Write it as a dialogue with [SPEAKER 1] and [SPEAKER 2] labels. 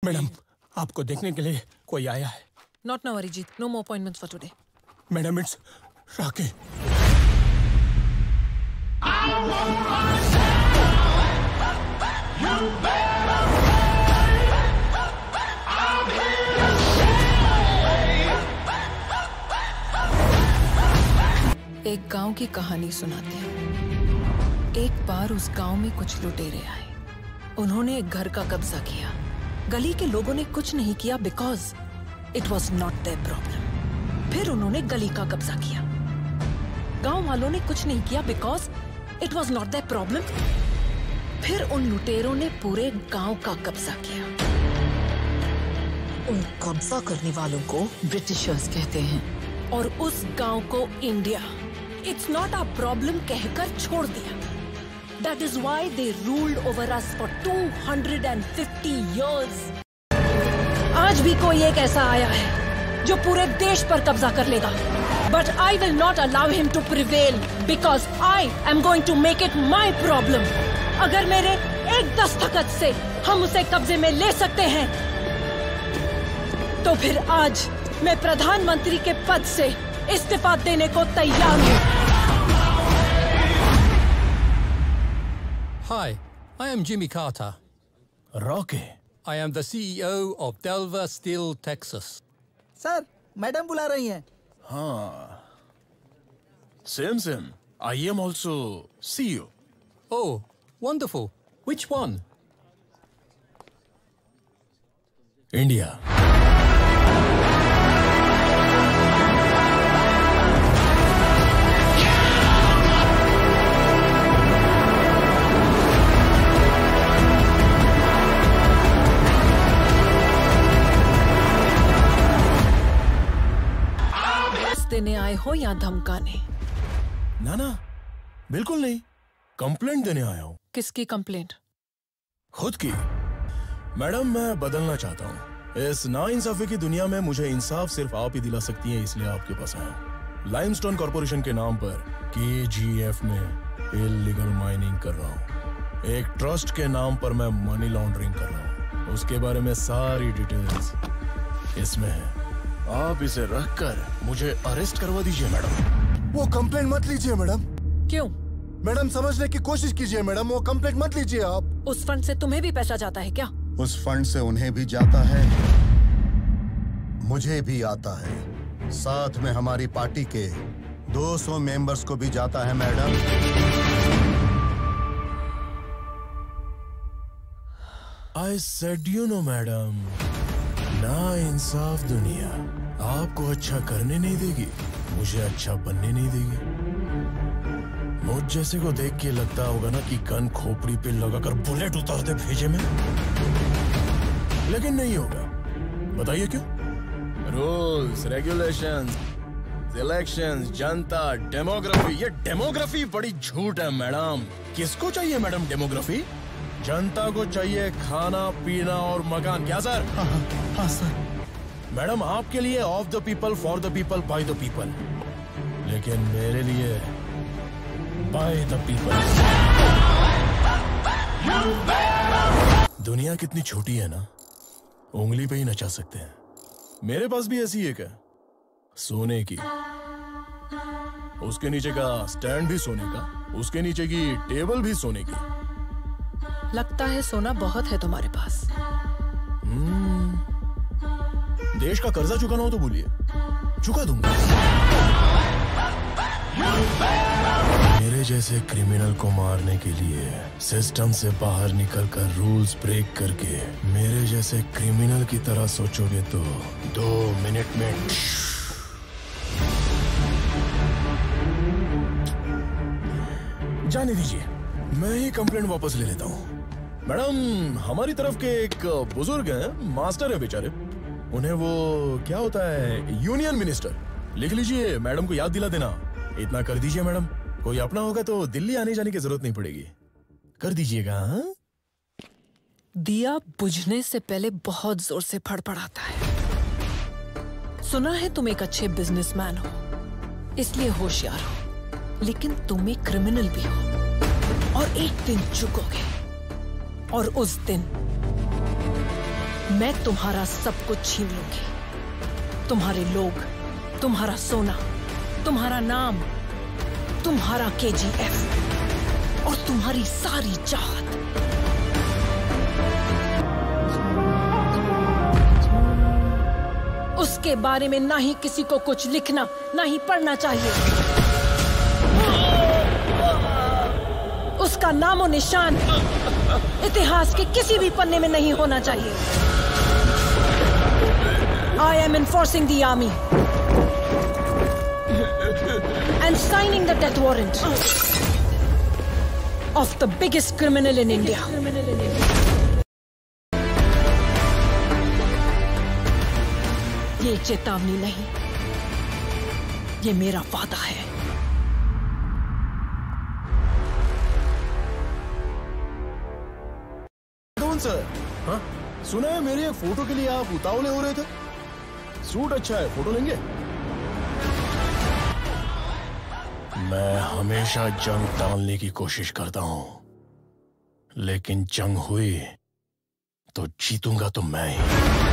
[SPEAKER 1] Madam, आपको देखने के लिए कोई आया है।
[SPEAKER 2] Not now, Arijit. No more appointments for today.
[SPEAKER 1] Madam, it's Rocky.
[SPEAKER 2] एक गांव की कहानी सुनाते हैं। एक बार उस गांव में कुछ लुटेरे आए। उन्होंने एक घर का कब्जा किया। गली के लोगों ने कुछ नहीं किया because it was not there problem. फिर उन्होंने गली का कब्जा किया। गांव वालों ने कुछ नहीं किया because it was not there problem. फिर उन लुटेरों ने पूरे गांव का कब्जा किया। उन कब्जा करने वालों को ब्रिटिशर्स कहते हैं और उस गांव को India it's not a problem कहकर छोड़ दिया। That is why they ruled over us for 250 years. आज भी कोई एक ऐसा आया है जो पूरे देश पर कब्जा कर लेगा। But I will not allow him to prevail because I am going to make it my problem. अगर मेरे एक दस्तखत से हम उसे कब्जे में ले सकते हैं, तो फिर आज मैं प्रधानमंत्री के पद से इस्तीफा देने को तैयार हूँ।
[SPEAKER 3] Hi, I am Jimmy Carter.
[SPEAKER 1] Rocky.
[SPEAKER 3] I am the CEO of Delver Steel, Texas.
[SPEAKER 4] Sir, madam बुला रही हैं।
[SPEAKER 1] हाँ। Same. I am also CEO.
[SPEAKER 3] Oh, wonderful. Which one?
[SPEAKER 1] India.
[SPEAKER 2] देने आए हो या धमकाने?
[SPEAKER 1] ना, बिल्कुल नहीं। कंप्लेंट देने आया हूँ।
[SPEAKER 2] किसकी कंप्लेंट?
[SPEAKER 1] खुद की। मैडम, मैं बदलना चाहता हूँ। इस नाइंसाफी की दुनिया में मुझे इंसाफ सिर्फ आप ही दिला सकती हैं, इसलिए आपके पास आया हूँ। लाइमस्टोन कॉर्पोरेशन के नाम पर KGF में इल्लीगल माइनिंग कर रहा हूँ। एक ट्रस्ट के नाम पर मैं मनी लॉन्ड्रिंग कर रहा हूँ। उसके बारे में सारी डिटेल्स इसमें है। आप इसे रखकर मुझे अरेस्ट करवा दीजिए मैडम।
[SPEAKER 5] वो कंप्लेंट मत लीजिए मैडम।
[SPEAKER 2] क्यों?
[SPEAKER 5] मैडम, समझने की कोशिश कीजिए मैडम, वो कंप्लेंट मत लीजिए आप।
[SPEAKER 2] उस फंड से तुम्हें भी पैसा जाता है क्या?
[SPEAKER 5] उस फंड से उन्हें भी जाता है, मुझे भी आता है, साथ में हमारी पार्टी के 200 मेंबर्स को भी जाता है madam.
[SPEAKER 1] I said you know madam, ना इंसाफ दुनिया आपको अच्छा करने नहीं देगी, मुझे अच्छा बनने नहीं देगी। मुझ जैसे को देख के लगता होगा ना कि गन खोपड़ी पे लगाकर बुलेट उतार दे भेजे में, लेकिन नहीं होगा। बताइए क्यों? रूल्स, रेगुलेशंस, इलेक्शंस, जनता, डेमोग्राफी। ये डेमोग्राफी बड़ी झूठ है मैडम। किसको चाहिए मैडम डेमोग्राफी? जनता को चाहिए खाना पीना और मकान। क्या सर?
[SPEAKER 5] हाँ सर।
[SPEAKER 1] मैडम, आपके लिए of the people, for the people, by the people, लेकिन मेरे लिए बाय द पीपल। दुनिया कितनी छोटी है ना, उंगली पे ही नचा सकते हैं। मेरे पास भी ऐसी एक है, सोने की। उसके नीचे का स्टैंड भी सोने का, उसके नीचे की टेबल भी सोने की।
[SPEAKER 2] लगता है सोना बहुत है तुम्हारे पास।
[SPEAKER 1] देश का कर्जा चुकाना हो तो बोलिए, चुका दूंगा। मेरे जैसे क्रिमिनल को मारने के लिए सिस्टम से बाहर निकलकर रूल्स ब्रेक करके मेरे जैसे क्रिमिनल की तरह सोचोगे तो 2 मिनट में जाने दीजिए, मैं ही कंप्लेंट वापस ले लेता हूँ। मैडम, हमारी तरफ के एक बुजुर्ग हैं, मास्टर है बेचारे, उन्हें वो क्या होता है, यूनियन मिनिस्टर। लिख लीजिए, मैडम को याद दिला देना। इतना कर दीजिए मैडम, कोई अपना होगा तो दिल्ली आने जाने की जरूरत नहीं पड़ेगी। कर दीजिएगा। हाँ?
[SPEAKER 2] दिया बुझने से पहले बहुत जोर से फड़फड़ाता है। सुना है तुम एक अच्छे बिजनेसमैन हो, इसलिए होशियार हो, लेकिन तुम एक क्रिमिनल भी हो और एक दिन चुकोगे। और उस दिन मैं तुम्हारा सब कुछ छीन लूंगी। तुम्हारे लोग, तुम्हारा सोना, तुम्हारा नाम, तुम्हारा KGF और तुम्हारी सारी चाहत। उसके बारे में ना ही किसी को कुछ लिखना, ना ही पढ़ना चाहिए। उसका नामो निशान इतिहास के किसी भी पन्ने में नहीं होना चाहिए। I am enforcing the army and signing the death warrant of the biggest criminal in India. ये चेतावनी नहीं, ये मेरा वादा है।
[SPEAKER 1] कौन सर? हाँ? सुना है मेरी एक फोटो के लिए आप उतावले हो रहे थे। सूट अच्छा है, फोटो लेंगे? मैं हमेशा जंग टालने की कोशिश करता हूं, लेकिन जंग हुई तो जीतूंगा तो मैं ही।